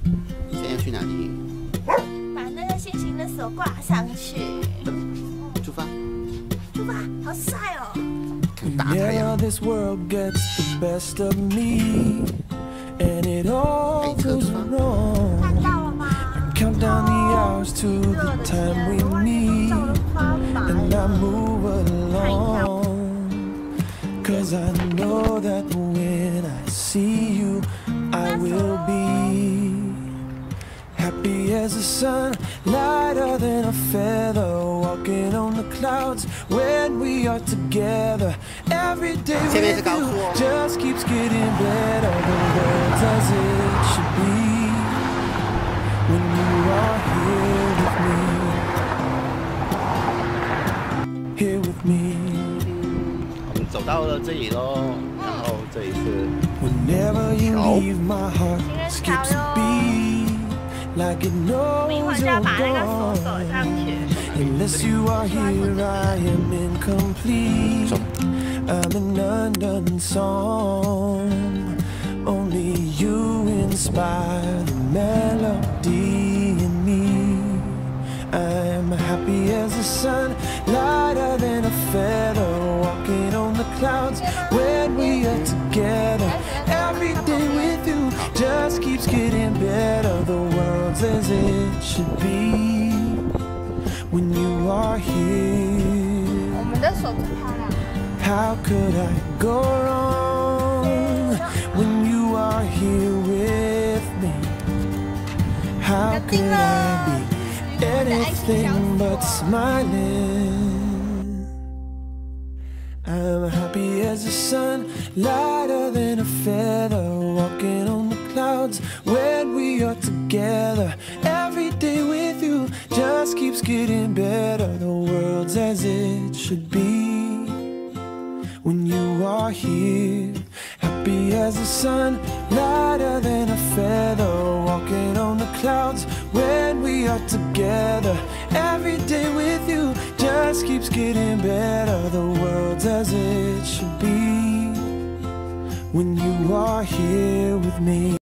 现在去哪里？ 把那个心形的锁挂上去。 出发！ 出发，好帅哦！ 看大太阳。 This world gets the best of me, and it all goes wrong. 看到了吗？ Count down the hours to the time we meet, and I move along. 'Cause I know that when I see you, I will be happy as the sun, lighter than a feather, walking on the clouds when we are together. Every day with you just keeps getting better. The world's as it should be when you are here with me. 我们走到了这里喽，然后这里是 Whenever you leave, my heart skips a beat, like it knows you're gone. Unless you are here, I am incomplete. I'm an undone song. Only you inspire the melody in me. I'm happy as the sun, lighter than a feather, walking on the clouds when we are together. Every day with you just keeps getting better. The world's as it should be when you are here. 我们的手真漂亮。 How could I go wrong when you are here with me? How could I be anything but smiling? I'm happy as the sun, lighter than a feather, walking on the clouds when we are together. Every day with you just keeps getting better. The world's as it should be when you are here. Happy as the sun, lighter than a feather, walking on the clouds when we are together. Every day with you just keeps getting better. The world's as it should be when you are here with me.